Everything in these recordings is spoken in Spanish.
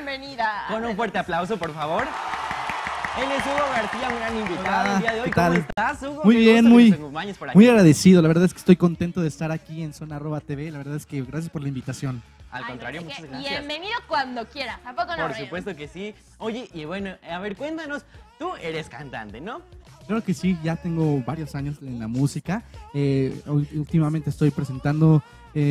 bienvenida. Con un fuerte aplauso, por favor. Él es Hugo García, un gran invitado. Hola, el día de hoy. ¿qué tal? ¿Cómo estás, Hugo? Muy Qué bien, gusto que nos acompañes por aquí. muy agradecido. La verdad es que estoy contento de estar aquí en Zona TV. La verdad es que gracias por la invitación. Al contrario, muchas gracias. Bienvenido cuando quieras. ¿A poco no, Por Brian? supuesto que sí. Oye, y bueno, a ver, cuéntanos. Tú eres cantante, ¿no? Claro que sí, ya tengo varios años en la música. Últimamente estoy presentando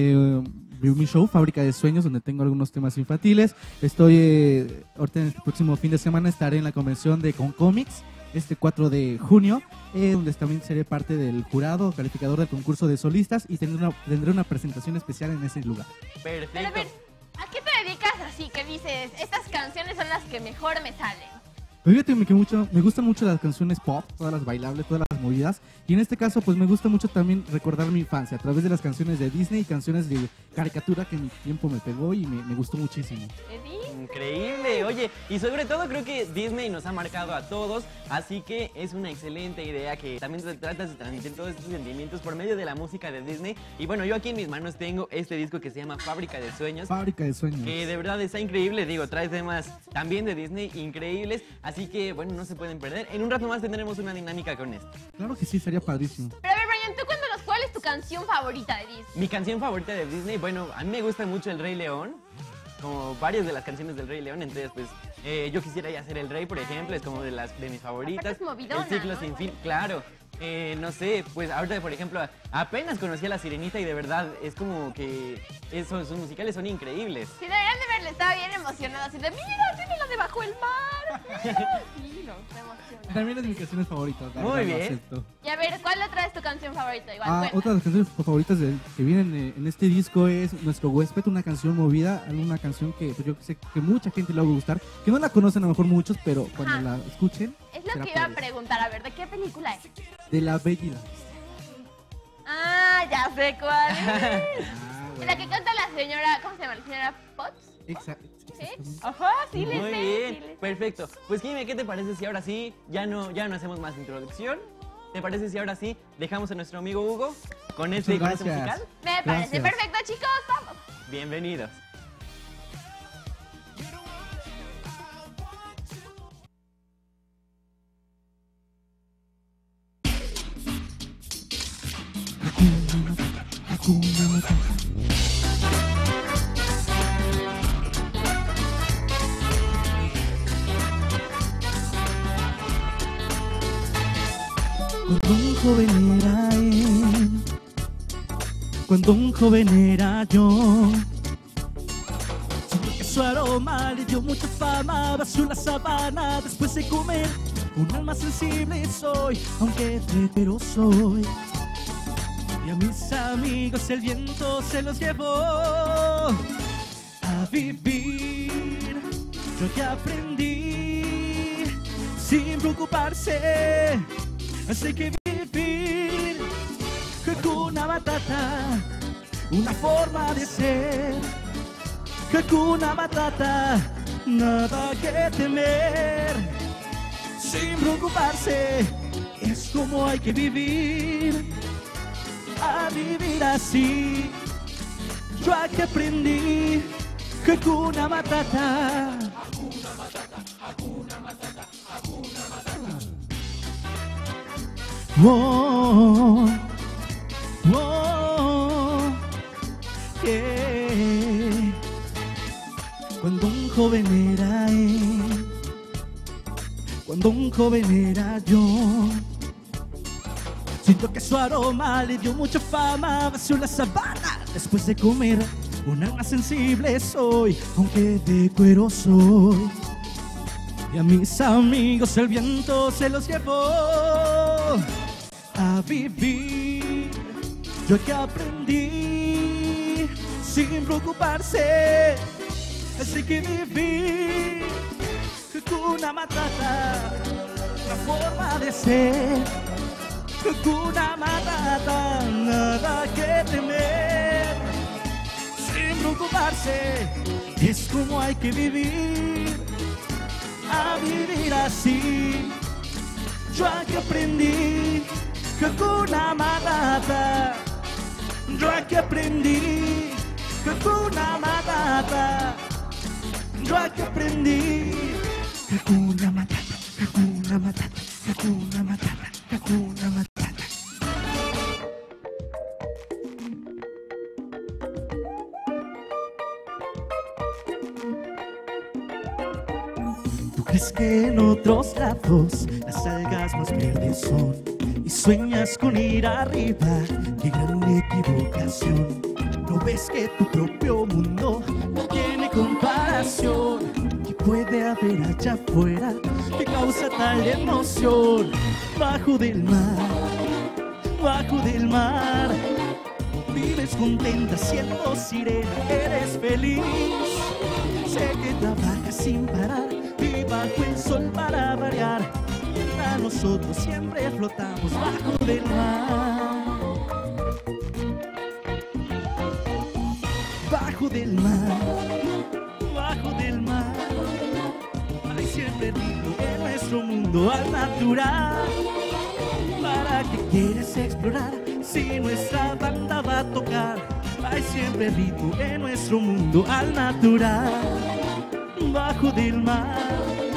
mi show, Fábrica de Sueños, donde tengo algunos temas infantiles. Ahorita en este próximo fin de semana estaré en la convención de Concomics, este 4 de junio, donde también seré parte del jurado calificador del concurso de solistas y tendré una presentación especial en ese lugar. Pero a Perfecto. ver, ¿a qué te dedicas así que dices, estas canciones son las que mejor me salen? Fíjate que me gustan mucho las canciones pop, todas las bailables, todas las movidas. Y en este caso, pues me gusta mucho también recordar mi infancia a través de las canciones de Disney y canciones de caricatura que en mi tiempo me pegó y me gustó muchísimo. ¿Eddie? Increíble, oye, y sobre todo creo que Disney nos ha marcado a todos, así que es una excelente idea que también tratas de transmitir todos estos sentimientos por medio de la música de Disney. Y bueno, yo aquí en mis manos tengo este disco que se llama Fábrica de Sueños, Fábrica de Sueños. que de verdad está increíble, digo, trae temas también de Disney increíbles, así que bueno, no se pueden perder. En un rato más tendremos una dinámica con esto. Claro que sí, sería padrísimo. Pero a ver, Brian, tú cuéntanos, ¿cuál es tu canción favorita de Disney? Mi canción favorita de Disney, bueno, a mí me gusta mucho El Rey León, como varias de las canciones del Rey León, entonces pues yo quisiera ya ser el rey, por ejemplo, es como de mis favoritas. Aparte es movidona, El ciclo ¿no? sin fin, claro. No sé, pues ahorita por ejemplo apenas conocí a La Sirenita y de verdad es como que sus musicales son increíbles. Sí, deberían de verle, estaba bien emocionado, así de, mira, tiene la de Bajo el Mar. Mira. Sí, no, se emociona. También es de mis canciones favoritas. la Muy verdad, lo bien. acepto. Y a ver, ¿cuál otra es tu canción favorita? Igual, Otra de las canciones favoritas que vienen en este disco es Nuestro Huésped, una canción movida, una canción que pues, yo sé que mucha gente le va a gustar, que no la conocen a lo mejor muchos, pero cuando Ajá. la escuchen, Es lo será que iba a padre. preguntar, a ver, ¿de qué película es? De La Bella y la Bestia. Ah, ya sé cuál es. Ah, La que canta la señora, ¿cómo se llama? ¿La señora Potts? Exacto. ¿Sí? Ajá, sí le Muy sé. bien, sí le sé. perfecto. Pues Jimmy, ¿qué te parece si ahora sí ya no hacemos más introducción? ¿Te parece si ahora sí dejamos a nuestro amigo Hugo con este Gracias. musical? Me parece Gracias. perfecto, chicos, vamos. Bienvenidos. Hakuna Matata. Cuando un joven era él, cuando un joven era yo, siento que su aroma le dio mucha fama, vació la sabana después de comer. Un alma sensible soy, aunque tetero soy. Y a mis amigos el viento se los llevó a vivir. Yo ya aprendí sin preocuparse, así que vivir. Hakuna Matata, una forma de ser. Hakuna Matata, nada que temer. Sin preocuparse, es como hay que vivir. A vivir así, yo aquí aprendí. Hakuna Matata. Hakuna Matata, Hakuna Matata, Hakuna Matata. Oh, oh, yeah. Cuando un joven era él, cuando un joven era yo, siento que su aroma le dio mucha fama, vació la sabana después de comer. Un alma sensible soy, aunque de cuero soy. Y a mis amigos el viento se los llevó a vivir. Yo que aprendí sin preocuparse, así que vivir. Hakuna Matata, la forma de ser. Hakuna Matata, nada que temer. Sin preocuparse, es como hay que vivir. A vivir así, yo aquí aprendí. Hakuna Matata, yo aquí aprendí. Hakuna Matata, mucho aquí aprendí. Hakuna Matata, Hakuna Matata, Hakuna Matata, Hakuna Matata. ¿Tú crees que en otros lados las algas más verdes son? Y sueñas con ir arriba, qué gran equivocación. ¿No ves que tu propio mundo no tiene comparación? ¿Qué puede haber allá afuera que causa tal emoción? Bajo del mar, vives contenta siendo sirena, eres feliz. Sé que trabajas sin parar y bajo el sol para variar. Mientras nosotros siempre flotamos bajo del mar. Bajo del mar, bajo del mar. Hay siempre ritmo en nuestro mundo al natural. ¿Para qué quieres explorar si nuestra banda va a tocar? Hay siempre ritmo en nuestro mundo al natural. Bajo del mar.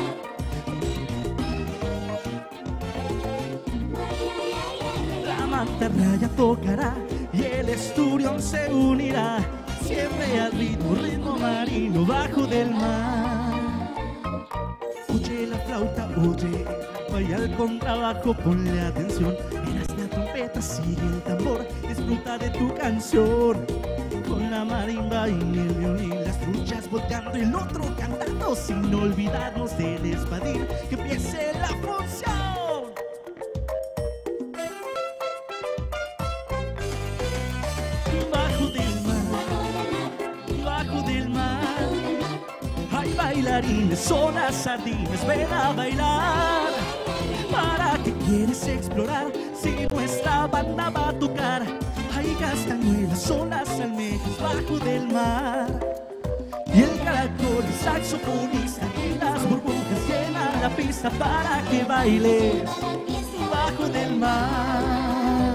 La mantarraya tocará y el esturión se unirá. Siempre al ritmo, ritmo marino bajo del mar. Oye la flauta, oye, vaya al contrabajo, ponle atención. Verás la trompeta, sigue el tambor, disfruta de tu canción. Con la marimba y el violín, las truchas volteando y el otro cantando, sin olvidarnos del espadín, que empiece la función. Bajo del mar, bajo del mar, hay bailarines, son las sardinas, ven a bailar. ¿Para qué quieres explorar si nuestra banda va a tocar? Hay castañuelas, son las almejas bajo del mar. Y el caracol, el saxofonista y las burbujas llenan la pista para que bailes bajo del mar.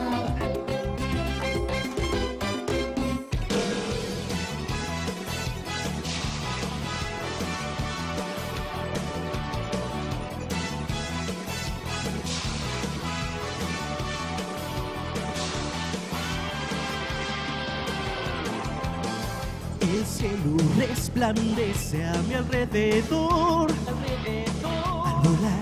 El cielo resplandece a mi alrededor. Al volar,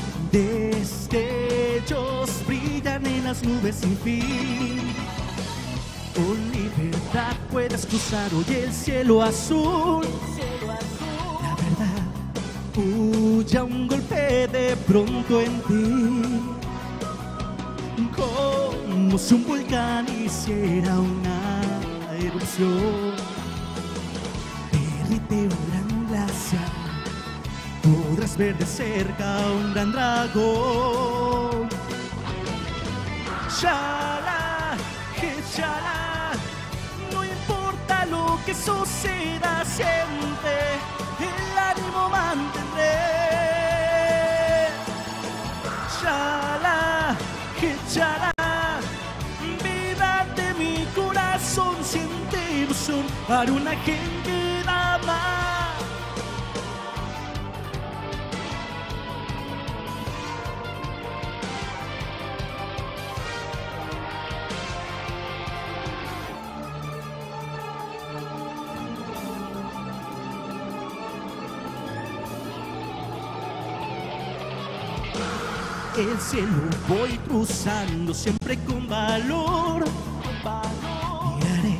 destellos brillan en las nubes sin fin. Con libertad puedes cruzar hoy el cielo azul. La verdad huye a un golpe de pronto en ti, como si un volcán hiciera una erupción. Derrite un gran glaciar, podrás ver de cerca un gran dragón. Chala, que chala, no importa lo que suceda, siempre el ánimo mantendré. Chala, que chala, vida de mi corazón, siente ilusión para una gente dama. El cielo voy cruzando siempre con valor. Miraré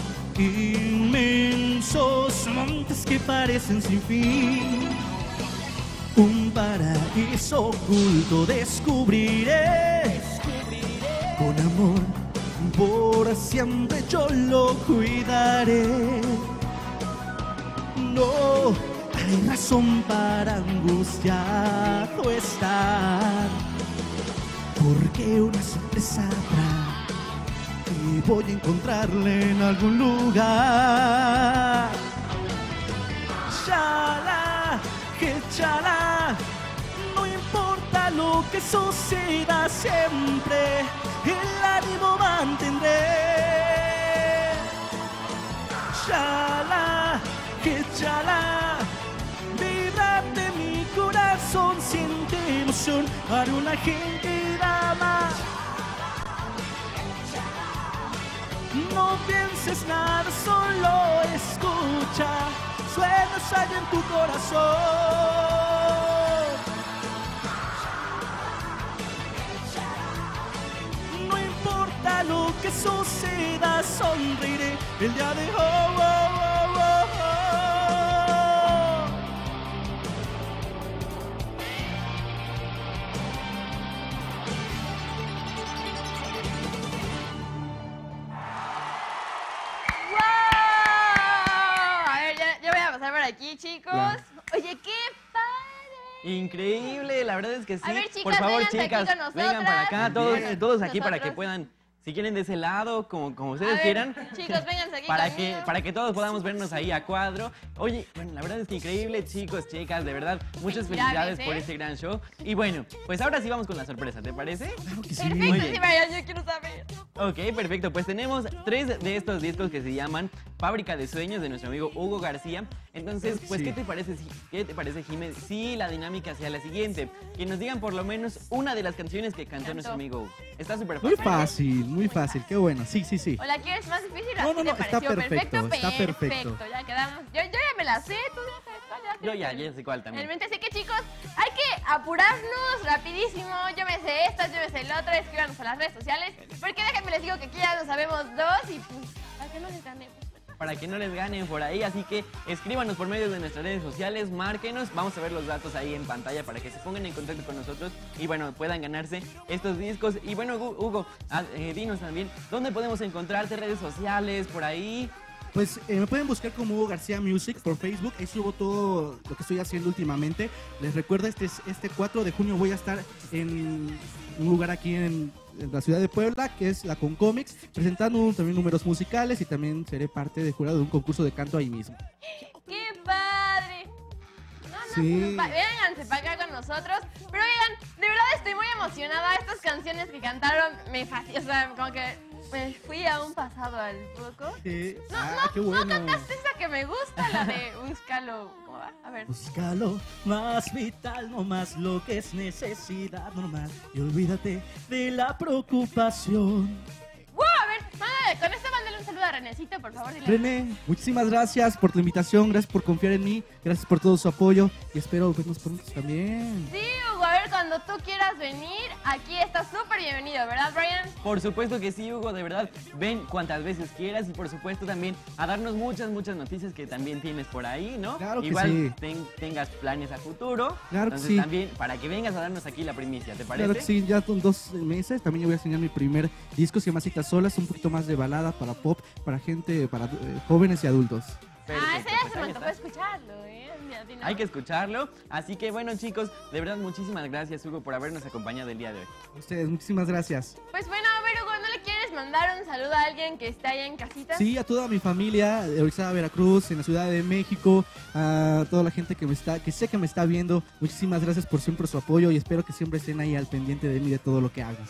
inmensos montes que parecen sin fin. Un paraíso oculto descubriré. Con amor por siempre yo lo cuidaré. No hay razón para angustiado estar, porque una sorpresa habrá y voy a encontrarle en algún lugar. Chala, que chala, no importa lo que suceda, siempre el ánimo mantendré. Chala, que chala, ilusión para una gente dama. No pienses nada, solo escucha, sueños hay en tu corazón. No importa lo que suceda, sonreiré el día de aquí, chicos. Ya. Oye, qué padre. Increíble, la verdad es que sí. A ver, chicas, por favor, vénganse aquí chicas, con nosotras. vengan para acá, todos aquí para que Nosotros. puedan, si quieren de ese lado, como A ustedes ver, quieran. chicos, vénganse aquí para conmigo. que todos podamos vernos ahí a cuadro. Oye, bueno, la verdad es que increíble, chicos, chicas, de verdad, muchas felicidades por este gran show. Y bueno, pues ahora sí vamos con la sorpresa, ¿te parece? Claro que sí. Perfecto, Muy bien. sí, Brian, yo quiero saber. Ok, perfecto. Pues tenemos 3 de estos discos que se llaman Fábrica de Sueños de nuestro amigo Hugo García. Entonces, pues, Sí. ¿qué te parece, Jimé? Si la dinámica sea la siguiente, que nos digan por lo menos una de las canciones que cantó nuestro amigo Hugo. Está súper fácil. Muy fácil, qué bueno. Sí. ¿O la quieres más difícil? No, ¿Así no, te está pareció? perfecto, está perfecto. Ya quedamos. Yo ya me la sé, tú ya sabes cuál. Yo ya sé cuál también. Realmente, así que chicos, hay que apurarnos rapidísimo. Yo me sé estas, yo me sé el otro. Escríbanos a las redes sociales. Porque déjenme les digo que aquí ya nos sabemos 2 y pues, para que no les ganemos. Para que no les ganen por ahí, así que escríbanos por medio de nuestras redes sociales, márquenos, vamos a ver los datos ahí en pantalla para que se pongan en contacto con nosotros y bueno, puedan ganarse estos discos. Y bueno, Hugo, dinos también, ¿dónde podemos encontrarte? Redes sociales, por ahí. Pues me pueden buscar como Hugo García Music por Facebook, ahí subo todo lo que estoy haciendo últimamente. Les recuerdo, este 4 de junio voy a estar en un lugar aquí en la ciudad de Puebla, que es la Concomics, presentando también números musicales y también seré parte de jurado de un concurso de canto ahí mismo. ¡Qué padre! No, Sí. Vénganse para acá con nosotros. Pero oigan, de verdad estoy muy emocionada. Estas canciones que cantaron me fascinan. O sea, como que me fui a un pasado al poco. Qué No bueno. cantaste esa que me gusta, la de Búscalo. ¿Cómo va? A ver. Búscalo más vital, no más lo que es necesidad normal. Y olvídate de la preocupación. ¡Wow! A ver, con esto mándale un saludo a Renecito, por favor. Dile. René, muchísimas gracias por tu invitación, gracias por confiar en mí, gracias por todo su apoyo y espero vernos pronto también. Sí, Hugo, a ver, cuando tú quieras venir, aquí estás súper bienvenido, ¿verdad, Brian? Por supuesto que sí, Hugo, de verdad, ven cuantas veces quieras y por supuesto también a darnos muchas noticias que también tienes por ahí, ¿no? Claro que Igual sí. tengas planes a futuro. Claro que Entonces sí. también para que vengas a darnos aquí la primicia, ¿te parece? Claro que sí, ya son 2 meses, también yo voy a enseñar mi primer disco, se llama Citas Solas, un poquito más de balada para pop, para gente, para jóvenes y adultos. Ese ya pues se me ahí antojó está. escucharlo, ¿eh? Mira, tiene- Hay que escucharlo. Así que bueno, chicos, de verdad muchísimas gracias, Hugo, por habernos acompañado el día de hoy. A ustedes, muchísimas gracias. Pues bueno, a ver, Hugo, ¿no le quieres mandar un saludo a alguien que está ahí en casita? Sí, a toda mi familia de Orizaba, Veracruz, en la Ciudad de México, a toda la gente que sé que me está viendo, muchísimas gracias por siempre su apoyo y espero que siempre estén ahí al pendiente de mí, de todo lo que hago.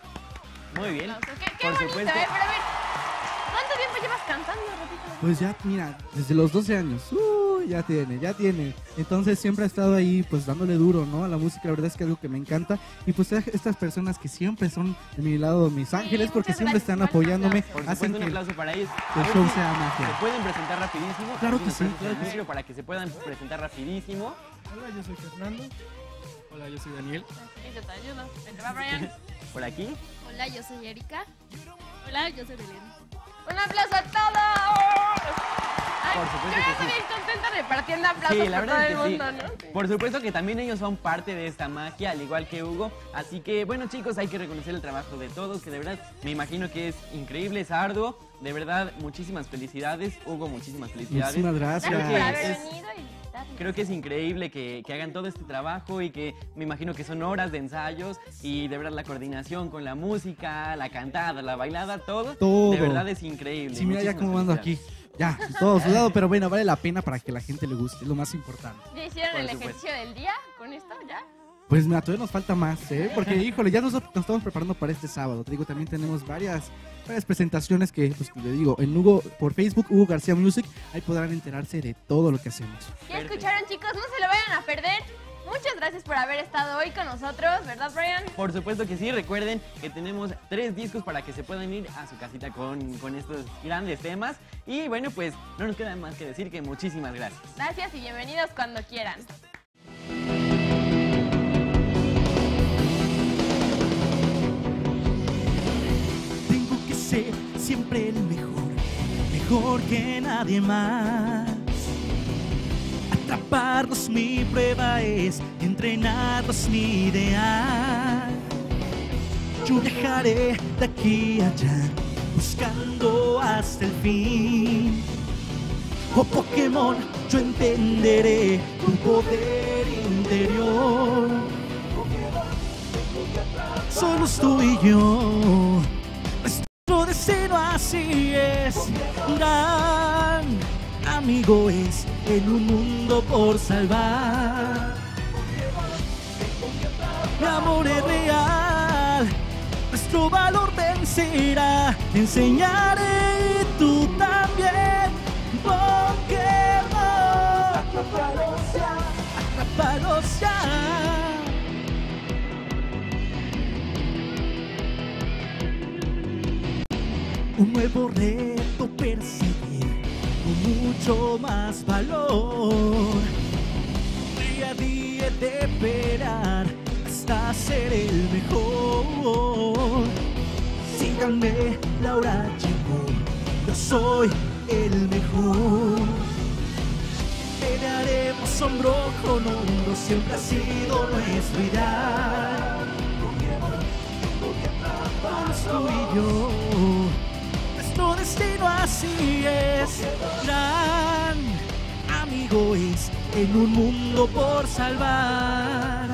Muy bien. Qué Por bonito, supuesto. ¿eh? Pero a ver, ¿cuánto tiempo llevas cantando? Repítelo. Pues ya, mira, desde los 12 años, ya tiene. Entonces siempre he estado ahí, pues dándole duro, ¿no? A la música, la verdad es que es algo que me encanta. Y pues estas personas que siempre son de mi lado, mis ángeles, porque muchas siempre gracias. están Igual un apoyándome, aplauso. Por hacen supuesto, un que aplauso para ellos. el A ver show si sea magia. ¿Se pueden presentar rapidísimo? Claro Si que nos sí, prestan claro el que sí. micro para que se puedan presentar rapidísimo. Hola, yo soy Fernando. Hola, yo soy Daniel. Aquí yo te ayudo. Ahí te va, Brian. Por aquí. Hola, yo soy Erika. Hola, yo soy Belén. ¡Un aplauso a todos! Ay, Por supuesto yo que estoy sí. bien contenta repartiendo aplausos Sí, la por todo verdad el es que mundo, sí. ¿no? Por supuesto que también ellos son parte de esta magia, al igual que Hugo. Así que, bueno, chicos, hay que reconocer el trabajo de todos, que de verdad me imagino que es increíble, es arduo. De verdad, muchísimas felicidades. Hugo, muchísimas felicidades. Muchísimas Gracias gracias. por que haber es- venido y visitarnos. Creo que es increíble que hagan todo este trabajo y que me imagino que son horas de ensayos y de verdad la coordinación con la música, la cantada, la bailada, todo. Todo. De verdad es increíble. Sí, mira ya Muchísimas cómo ando aquí. felicidades. Ya, todo sudado, pero bueno, vale la pena para que la gente le guste, es lo más importante. ¿Ya hicieron Por el supuesto. ejercicio del día con esto? ¿Ya? Pues mira, todavía nos falta más, ¿eh? Porque, híjole, ya nosotros nos estamos preparando para este sábado. Te digo, también tenemos varias presentaciones que, pues, le digo, en Hugo, por Facebook, Hugo García Music, ahí podrán enterarse de todo lo que hacemos. ¿Ya Perfecto. escucharon, chicos? No se lo vayan a perder. Muchas gracias por haber estado hoy con nosotros, ¿verdad, Brian? Por supuesto que sí, recuerden que tenemos 3 discos para que se puedan ir a su casita con estos grandes temas. Y bueno, pues no nos queda más que decir que muchísimas gracias. Gracias y bienvenidos cuando quieran. Tengo que ser siempre el mejor, mejor que nadie más. Atraparlos mi prueba es, entrenarlos mi ideal. Yo viajaré de aquí a allá, buscando hasta el fin. Oh Pokémon, yo entenderé tu poder interior. Solos tú y yo, nuestro destino así es. Gran amigo es en un mundo por salvar. Mi amor es real, nuestro valor vencerá. Te enseñaré y tú también. Pokémon, atrápalos ya. Un nuevo reto perseguir con mucho más valor. Día a día de esperar hasta ser el mejor. Síganme, la hora llegó, yo soy el mejor. Pelearemos hombro con hombro, siempre ha sido nuestro ideal. Vamos tú y yo, nuestro destino así es. Gran amigo es en un mundo por salvar.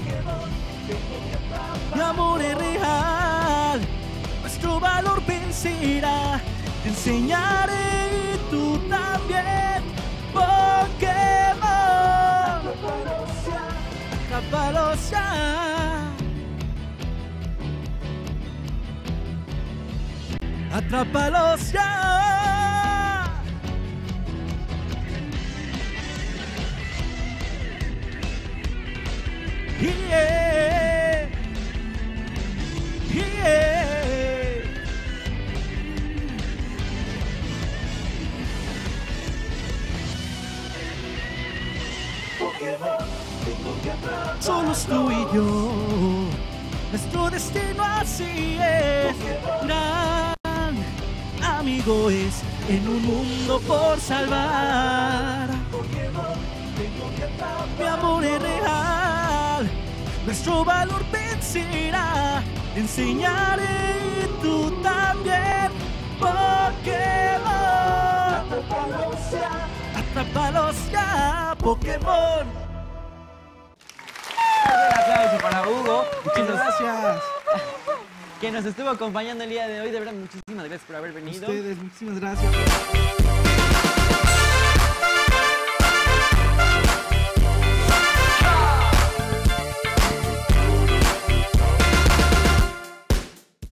Mi amor es real, nuestro valor vencerá. Te enseñaré y tú también. Pokémon, atrápalos ya. Atrápalos ya. Yeah. Yeah. Solos tú y yo, nuestro destino así es. Gran amigo es en un mundo por salvar. Mi amor es real, nuestro valor vencerá. Te enseñaré y tú también. Pokémon, atrápalos ya, Pokémon. Un aplauso para Hugo. Muchas gracias. Que nos estuvo acompañando el día de hoy. De verdad, muchísimas gracias por haber venido. Ustedes, muchísimas gracias.